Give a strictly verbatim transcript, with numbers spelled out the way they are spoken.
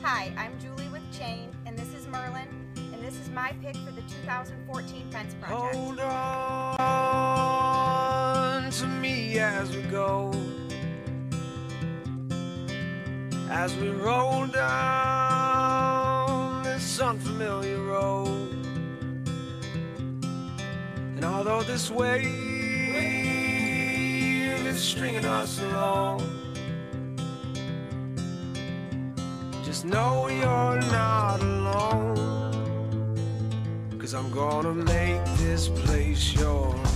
Hi, I'm Julie with Chain, and this is Merlin, and this is my pick for the two thousand fourteen fence project. Hold on to me as we go, as we roll down this unfamiliar road. And although this wave is stringing us along, just know you're not alone, 'cause I'm gonna make this place yours.